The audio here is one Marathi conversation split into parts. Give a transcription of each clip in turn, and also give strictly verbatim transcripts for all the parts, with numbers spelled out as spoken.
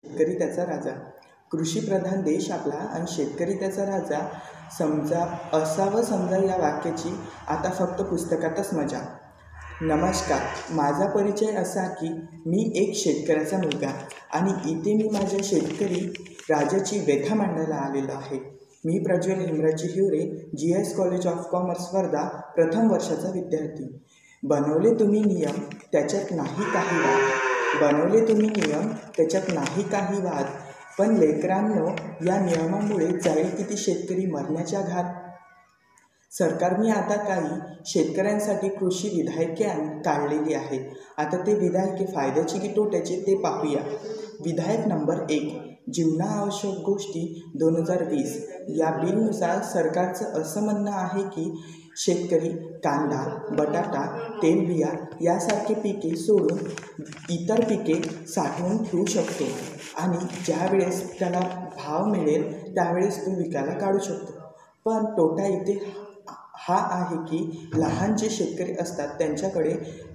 शेतकरी त्याचा राजा. कृषीप्रधान देश आपला आणि शेतकरी त्याचा राजा समजा असावं समजा या वाक्याची आता फक्त पुस्तकातच मजा. नमस्कार, माझा परिचय असा की मी एक शेतकऱ्याचा मुलगा आणि इथे मी माझ्या शेतकरी राजाची व्यथा मांडायला आलेलो आहे. मी Prajwal Hemrajji Hiware, G S college of commerce Wardha, प्रथम वर्षाचा विद्यार्थी. बनवले तुम्ही नियम त्याच्यात नाही काही वाद बनवले तुम्ही नियम त्याच्यात नाही काही वाद पण लेकरांनो, या नियमामुळे जाईल किती शेतकरी मरण्याच्या घात. सरकारने आता काही शेतकऱ्यांसाठी कृषी विधायके काढलेली आहेत. आता ते विधायके फायद्याची की तोट्याची ते पाहूया. विधायक नंबर एक, जीवनावश्यक गोष्टी दोन हजार वीस. या बिलनुसार सरकारचं असं म्हणणं आहे की शेतकरी कांदा, बटाटा, तेलबिया यासारखे पिके सोडून इतर पिके साठवून ठेवू शकतो आणि ज्यावेळेस त्याला भाव मिळेल त्यावेळेस तो विकायला काढू शकतो. पण तोटा इथे हा आहे की लहान जे शेतकरी असतात त्यांच्याकडे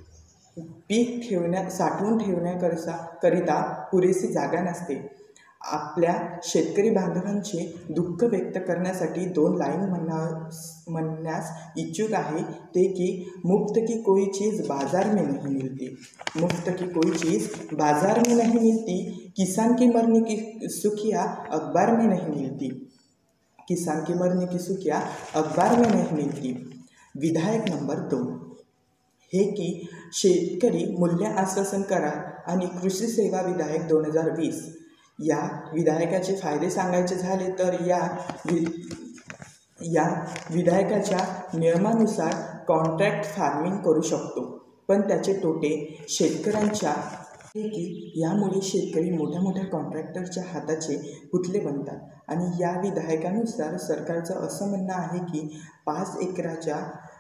पीक ठेवण्या साठवून ठेवण्याकरता करिता पुरेशी जागा नसते. आपल्या शेतकरी बांधवांचे दुःख व्यक्त करण्यासाठी दोन लाईन म्हणा म्हणण्यास इच्छुक आहे ते की मुफ्त की कोई चीज़ बाजार में नहीं मिलती. मुफ्त की कोई चीज़ बाजार में नहीं मिलती. किसान की मरने की सुखिया अखबार में नहीं मिलती. किसान की मरने की सुखिया अखबार में नहीं मिलती. विधायक नंबर दोन हे की शेतकरी मूल्य आश्वासन करार आणि कृषी सेवा विधायक दोन हजार वीस. या विधायकाचे फायदे सांगायचे झाले तर या वि या विधायकाच्या नियमानुसार कॉन्ट्रॅक्ट फार्मिंग करू शकतो. पण त्याचे तोटे शेतकऱ्यांच्या हे की यामुळे शेतकरी मोठ्या मोठ्या कॉन्ट्रॅक्टरच्या हाताचे पुतले बनतात. आणि या विधायकानुसार सरकारचं असं म्हणणं आहे की पाच एकराच्या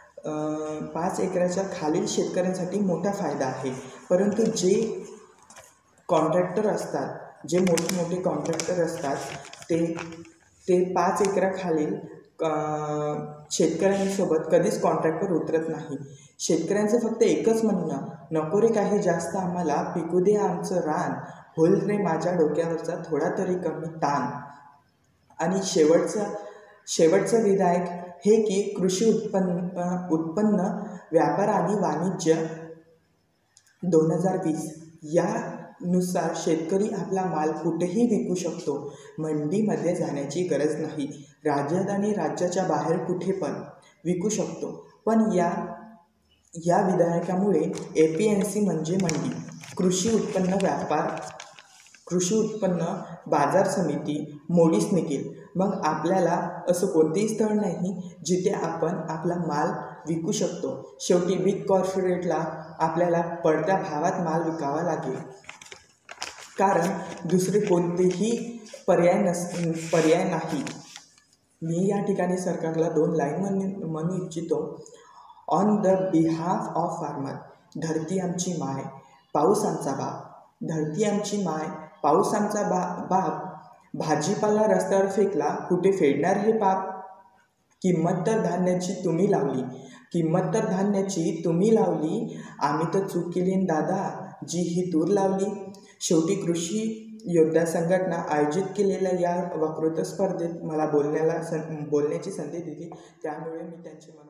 पाच एकराच्या खालील शेतकऱ्यांसाठी मोठा फायदा आहे. परंतु जे कॉन्ट्रॅक्टर असतात जे मोठे मोठे कॉन्ट्रॅक्टर असतात ते ते पाच एकराखालील शेतकऱ्यांसोबत कधीच कॉन्ट्रॅक्टवर उतरत नाही. शेतकऱ्यांचं फक्त एकच म्हणणं, नको रे काही जास्त आम्हाला, पिकू दे आमचं रान, होईल रे माझ्या डोक्यावरचा थोडा तरी कमी ताण. आणि शेवटचं शेवटचं विधायक हे की कृषी उत्पन्न उत्पन्न व्यापार आणि वाणिज्य दोन हजार वीस. यानुसार शेतकरी आपला माल कुठेही विकू शकतो. मंडीमध्ये जाण्याची गरज नाही. राज्यात आणि राज्याच्या बाहेर कुठे पण विकू शकतो. पण या या विधायकामुळे ए पी एम सी म्हणजे मंडी, कृषी उत्पन्न व्यापार कृषी उत्पन्न बाजार समिती मोडीस निघेल. मग आपल्याला असं कोणतेही स्थळ नाही जिथे आपण आपला माल विकू शकतो. शेवटी बिग कॉर्पोरेटला आपल्याला पडत्या भावात माल विकावा लागेल, कारण दुसरे कोणतेही पर्याय नस पर्याय नाही. मी या ठिकाणी सरकारला दोन लाईन म्हण म्हणू इच्छितो. On the behalf of farmer. धरती आमची माय, पाऊस आमचा बाप. धरती आमची माय, पाऊस आमचा बा बाप भाजीपाला रस्त्यावर फेकला, कुठे फेडणार हे पाप. किंमत तर धान्याची तुम्ही लावली किंमत तर धान्याची तुम्ही लावली आम्ही तर चूक केली दादा, जी ही तूर लावली. शेवटी कृषी योद्धा संघटना आयोजित केलेल्या या वक्तृत्व स्पर्धेत मला बोलण्याला सं बोलण्याची संधी दिली, त्यामुळे मी त्यांचे